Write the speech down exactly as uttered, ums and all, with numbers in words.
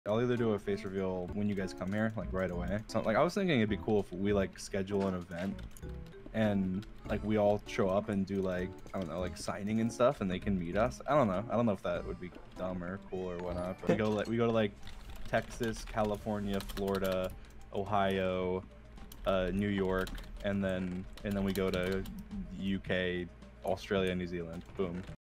I'll either do a face reveal when you guys come here, like right away. So like I was thinking it'd be cool if we like schedule an event and like we all show up and do like, I don't know, like signing and stuff, and they can meet us. I don't know. I don't know if that would be dumb or cool or whatnot. But we go like we go to like Texas, California, Florida, Ohio, uh, New York, and then and then we go to U K, Australia, New Zealand. Boom.